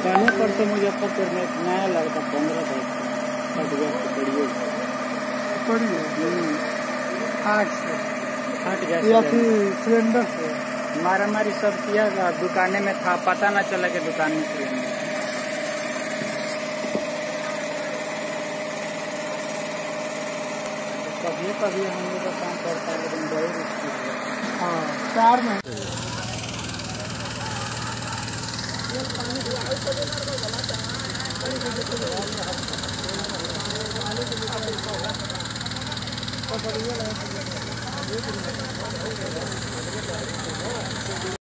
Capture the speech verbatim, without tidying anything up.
कहने पर तो मुजफ्फरपुर में एक नया लड़का पंद्रह बैठ हट गया तो पड़िए पड़िए आग से हट या गया फिर सिलेंडर से मारा मारी सब किया था, दुकाने में था, पता ना चला कि दुकान में सिलेंडर। कभी कभी हम लोग का काम करता है लेकिन बड़ी मुश्किल है। हाँ कार में